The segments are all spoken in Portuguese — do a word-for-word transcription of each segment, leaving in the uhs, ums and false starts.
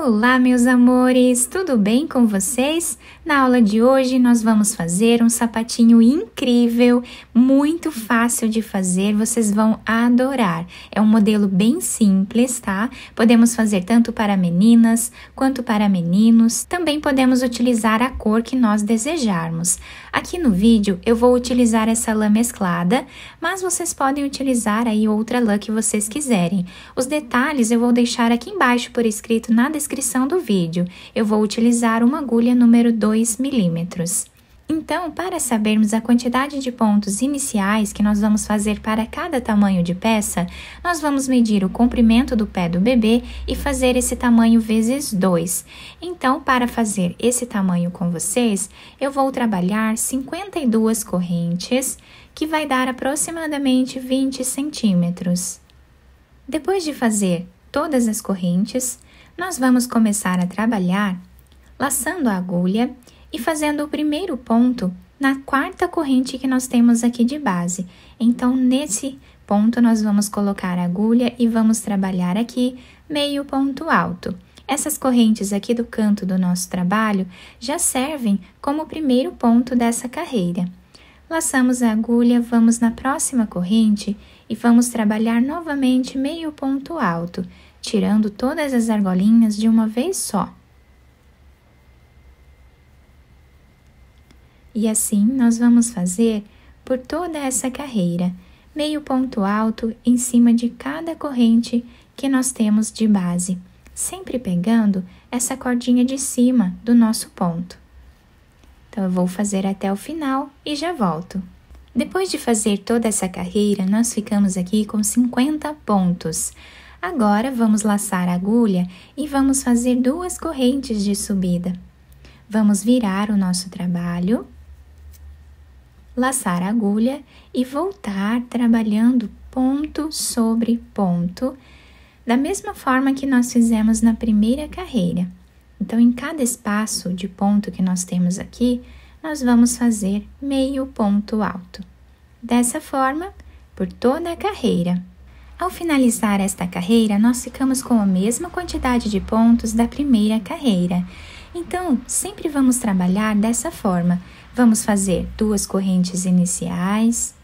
Olá, meus amores! Tudo bem com vocês? Na aula de hoje, nós vamos fazer um sapatinho incrível, muito fácil de fazer, vocês vão adorar. É um modelo bem simples, tá? Podemos fazer tanto para meninas quanto para meninos. Também podemos utilizar a cor que nós desejarmos. Aqui no vídeo, eu vou utilizar essa lã mesclada, mas vocês podem utilizar aí outra lã que vocês quiserem. Os detalhes eu vou deixar aqui embaixo por escrito na descrição do vídeo. Eu vou utilizar uma agulha número dois milímetros. Então, para sabermos a quantidade de pontos iniciais que nós vamos fazer para cada tamanho de peça, nós vamos medir o comprimento do pé do bebê e fazer esse tamanho vezes dois. Então, para fazer esse tamanho com vocês, eu vou trabalhar cinquenta e duas correntes, que vai dar aproximadamente vinte centímetros. Depois de fazer todas as correntes, nós vamos começar a trabalhar laçando a agulha e fazendo o primeiro ponto na quarta corrente que nós temos aqui de base. Então, nesse ponto, nós vamos colocar a agulha e vamos trabalhar aqui meio ponto alto. Essas correntes aqui do canto do nosso trabalho já servem como o primeiro ponto dessa carreira. Laçamos a agulha, vamos na próxima corrente e vamos trabalhar novamente meio ponto alto, tirando todas as argolinhas de uma vez só. E assim, nós vamos fazer por toda essa carreira, meio ponto alto em cima de cada corrente que nós temos de base, sempre pegando essa cordinha de cima do nosso ponto. Então, eu vou fazer até o final e já volto. Depois de fazer toda essa carreira, nós ficamos aqui com cinquenta pontos. Agora, vamos laçar a agulha e vamos fazer duas correntes de subida. Vamos virar o nosso trabalho, laçar a agulha e voltar trabalhando ponto sobre ponto, da mesma forma que nós fizemos na primeira carreira. Então, em cada espaço de ponto que nós temos aqui, nós vamos fazer meio ponto alto. Dessa forma, por toda a carreira. Ao finalizar esta carreira, nós ficamos com a mesma quantidade de pontos da primeira carreira. Então, sempre vamos trabalhar dessa forma. Vamos fazer duas correntes iniciais,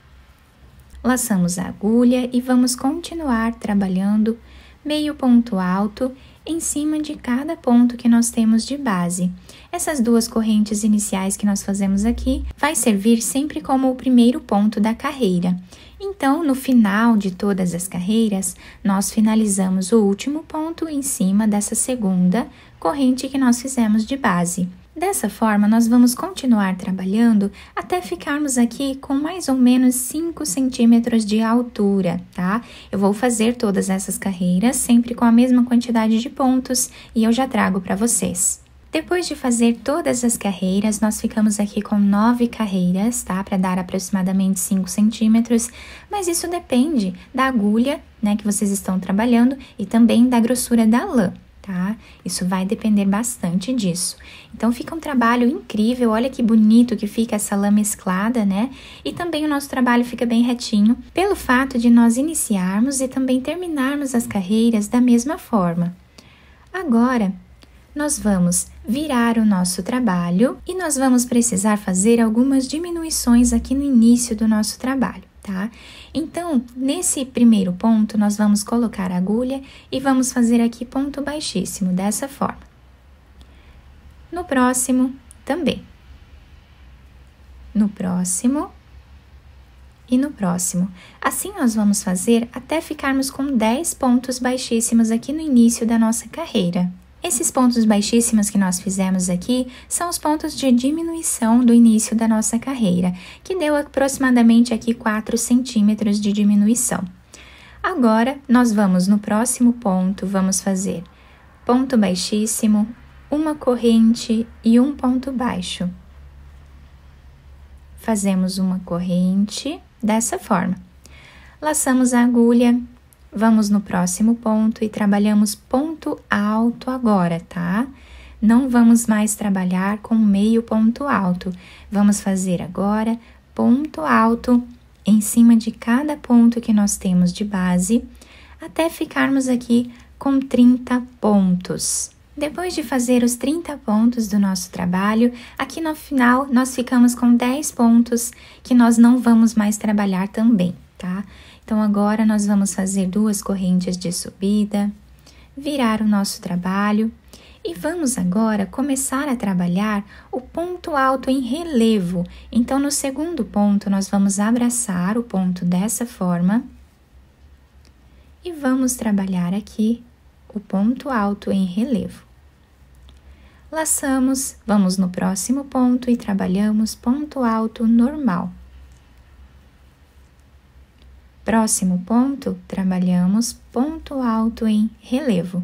laçamos a agulha e vamos continuar trabalhando meio ponto alto em cima de cada ponto que nós temos de base. Essas duas correntes iniciais que nós fazemos aqui vai servir sempre como o primeiro ponto da carreira. Então, no final de todas as carreiras, nós finalizamos o último ponto em cima dessa segunda corrente que nós fizemos de base. Dessa forma, nós vamos continuar trabalhando até ficarmos aqui com mais ou menos cinco centímetros de altura, tá? Eu vou fazer todas essas carreiras sempre com a mesma quantidade de pontos e eu já trago para vocês. Depois de fazer todas as carreiras, nós ficamos aqui com nove carreiras, tá? Para dar aproximadamente cinco centímetros, mas isso depende da agulha, né, que vocês estão trabalhando e também da grossura da lã. Tá? Isso vai depender bastante disso. Então, fica um trabalho incrível, olha que bonito que fica essa lã mesclada, né? E também o nosso trabalho fica bem retinho, pelo fato de nós iniciarmos e também terminarmos as carreiras da mesma forma. Agora, nós vamos virar o nosso trabalho e nós vamos precisar fazer algumas diminuições aqui no início do nosso trabalho. Tá? Então, nesse primeiro ponto, nós vamos colocar a agulha e vamos fazer aqui ponto baixíssimo, dessa forma. No próximo, também. No próximo e no próximo. Assim, nós vamos fazer até ficarmos com dez pontos baixíssimos aqui no início da nossa carreira. Esses pontos baixíssimos que nós fizemos aqui são os pontos de diminuição do início da nossa carreira, que deu aproximadamente aqui quatro centímetros de diminuição. Agora, nós vamos no próximo ponto, vamos fazer ponto baixíssimo, uma corrente e um ponto baixo. Fazemos uma corrente dessa forma. Laçamos a agulha. Vamos no próximo ponto e trabalhamos ponto alto agora, tá? Não vamos mais trabalhar com meio ponto alto. Vamos fazer agora ponto alto em cima de cada ponto que nós temos de base, até ficarmos aqui com trinta pontos. Depois de fazer os trinta pontos do nosso trabalho, aqui no final nós ficamos com dez pontos que nós não vamos mais trabalhar também, tá? Então agora nós vamos fazer duas correntes de subida, virar o nosso trabalho e vamos agora começar a trabalhar o ponto alto em relevo. Então no segundo ponto nós vamos abraçar o ponto dessa forma e vamos trabalhar aqui o ponto alto em relevo. Laçamos, vamos no próximo ponto e trabalhamos ponto alto normal. Próximo ponto, trabalhamos ponto alto em relevo.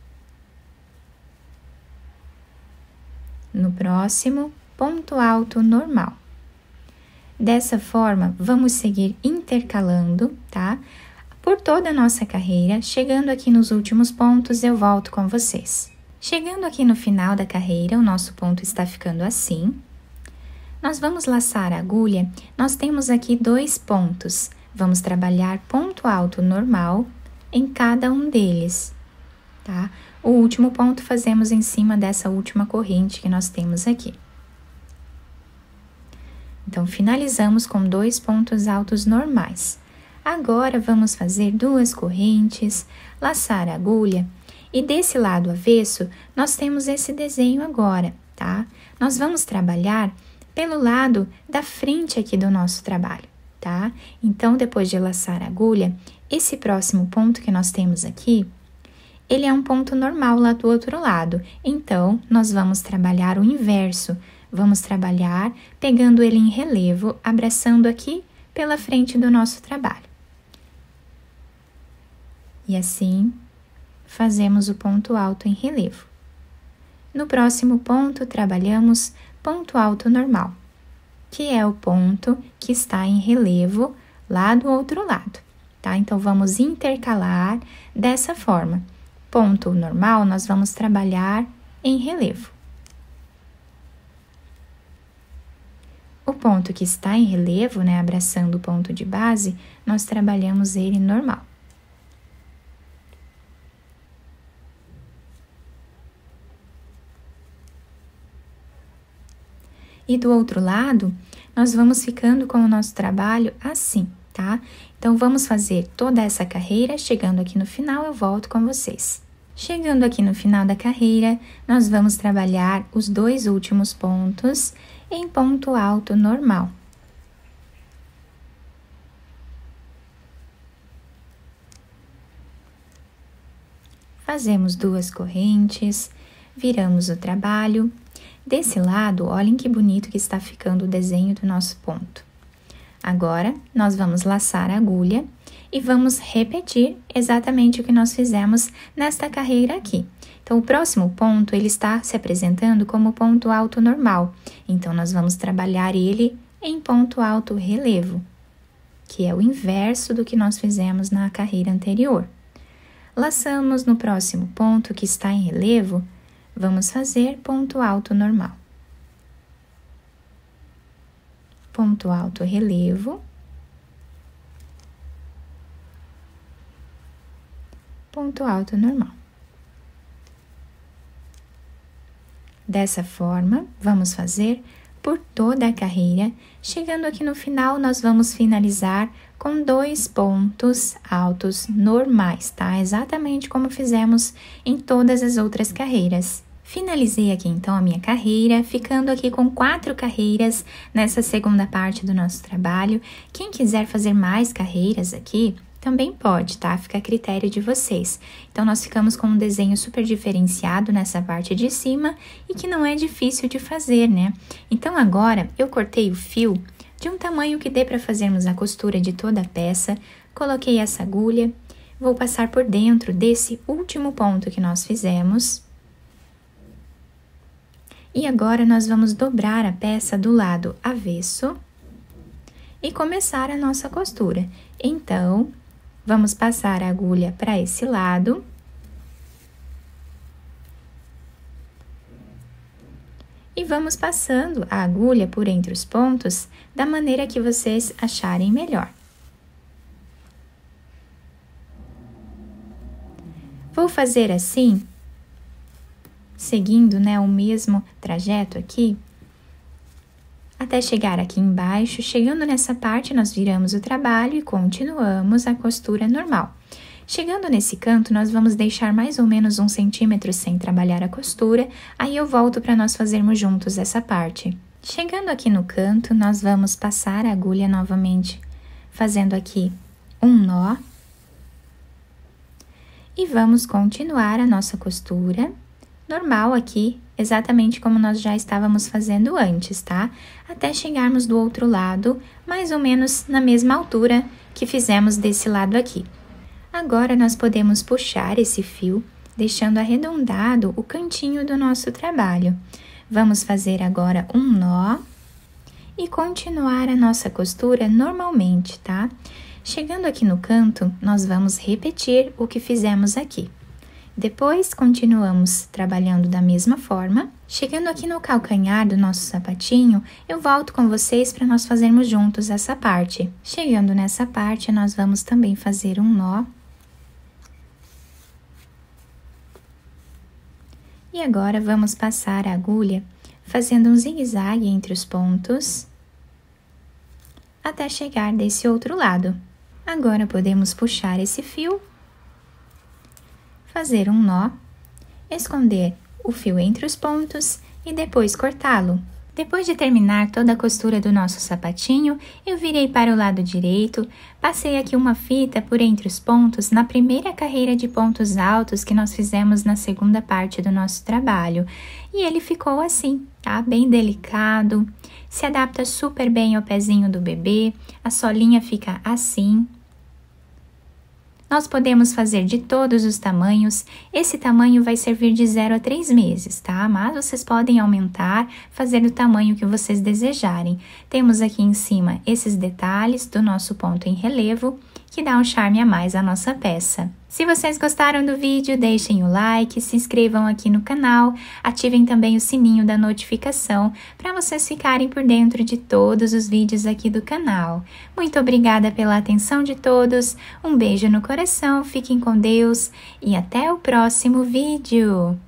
No próximo, ponto alto normal. Dessa forma, vamos seguir intercalando, tá? Por toda a nossa carreira, chegando aqui nos últimos pontos, eu volto com vocês. Chegando aqui no final da carreira, o nosso ponto está ficando assim. Nós vamos laçar a agulha, nós temos aqui dois pontos. Vamos trabalhar ponto alto normal em cada um deles, tá? O último ponto fazemos em cima dessa última corrente que nós temos aqui. Então, finalizamos com dois pontos altos normais. Agora, vamos fazer duas correntes, laçar a agulha, e desse lado avesso, nós temos esse desenho agora, tá? Nós vamos trabalhar pelo lado da frente aqui do nosso trabalho, tá? Então, depois de laçar a agulha, esse próximo ponto que nós temos aqui, ele é um ponto normal lá do outro lado. Então, nós vamos trabalhar o inverso. Vamos trabalhar pegando ele em relevo, abraçando aqui pela frente do nosso trabalho. E assim, fazemos o ponto alto em relevo. No próximo ponto, trabalhamos ponto alto normal, que é o ponto que está em relevo lá do outro lado, tá? Então, vamos intercalar dessa forma. Ponto normal, nós vamos trabalhar em relevo. O ponto que está em relevo, né, abraçando o ponto de base, nós trabalhamos ele normal. E do outro lado, nós vamos ficando com o nosso trabalho assim, tá? Então, vamos fazer toda essa carreira, chegando aqui no final, eu volto com vocês. Chegando aqui no final da carreira, nós vamos trabalhar os dois últimos pontos em ponto alto normal. Fazemos duas correntes, viramos o trabalho. Desse lado, olhem que bonito que está ficando o desenho do nosso ponto. Agora, nós vamos laçar a agulha e vamos repetir exatamente o que nós fizemos nesta carreira aqui. Então, o próximo ponto, ele está se apresentando como ponto alto normal. Então, nós vamos trabalhar ele em ponto alto relevo, que é o inverso do que nós fizemos na carreira anterior. Laçamos no próximo ponto que está em relevo, vamos fazer ponto alto normal. Ponto alto relevo. Ponto alto normal. Dessa forma, vamos fazer por toda a carreira. Chegando aqui no final, nós vamos finalizar com dois pontos altos normais, tá? Exatamente como fizemos em todas as outras carreiras. Finalizei aqui então a minha carreira, ficando aqui com quatro carreiras nessa segunda parte do nosso trabalho. Quem quiser fazer mais carreiras aqui, também pode, tá? Fica a critério de vocês. Então, nós ficamos com um desenho super diferenciado nessa parte de cima e que não é difícil de fazer, né? Então, agora, eu cortei o fio de um tamanho que dê para fazermos a costura de toda a peça. Coloquei essa agulha, vou passar por dentro desse último ponto que nós fizemos. E agora, nós vamos dobrar a peça do lado avesso e começar a nossa costura. Então, vamos passar a agulha para esse lado. E vamos passando a agulha por entre os pontos da maneira que vocês acharem melhor. Vou fazer assim, seguindo, né, o mesmo trajeto aqui, até chegar aqui embaixo. Chegando nessa parte, nós viramos o trabalho e continuamos a costura normal. Chegando nesse canto, nós vamos deixar mais ou menos um centímetro sem trabalhar a costura, aí eu volto para nós fazermos juntos essa parte. Chegando aqui no canto, nós vamos passar a agulha novamente, fazendo aqui um nó. E vamos continuar a nossa costura normal aqui, exatamente como nós já estávamos fazendo antes, tá? Até chegarmos do outro lado, mais ou menos na mesma altura que fizemos desse lado aqui. Agora, nós podemos puxar esse fio, deixando arredondado o cantinho do nosso trabalho. Vamos fazer agora um nó e continuar a nossa costura normalmente, tá? Chegando aqui no canto, nós vamos repetir o que fizemos aqui. Depois, continuamos trabalhando da mesma forma. Chegando aqui no calcanhar do nosso sapatinho, eu volto com vocês para nós fazermos juntos essa parte. Chegando nessa parte, nós vamos também fazer um nó. E agora, vamos passar a agulha fazendo um zigue-zague entre os pontos, até chegar desse outro lado. Agora, podemos puxar esse fio, fazer um nó, esconder o fio entre os pontos e depois cortá-lo. Depois de terminar toda a costura do nosso sapatinho, eu virei para o lado direito, passei aqui uma fita por entre os pontos na primeira carreira de pontos altos que nós fizemos na segunda parte do nosso trabalho. E ele ficou assim, tá? Bem delicado, se adapta super bem ao pezinho do bebê, a solinha fica assim. Nós podemos fazer de todos os tamanhos, esse tamanho vai servir de zero a três meses, tá? Mas vocês podem aumentar, fazer do tamanho que vocês desejarem. Temos aqui em cima esses detalhes do nosso ponto em relevo, que dá um charme a mais à nossa peça. Se vocês gostaram do vídeo, deixem o like, se inscrevam aqui no canal, ativem também o sininho da notificação para vocês ficarem por dentro de todos os vídeos aqui do canal. Muito obrigada pela atenção de todos, um beijo no coração, fiquem com Deus e até o próximo vídeo!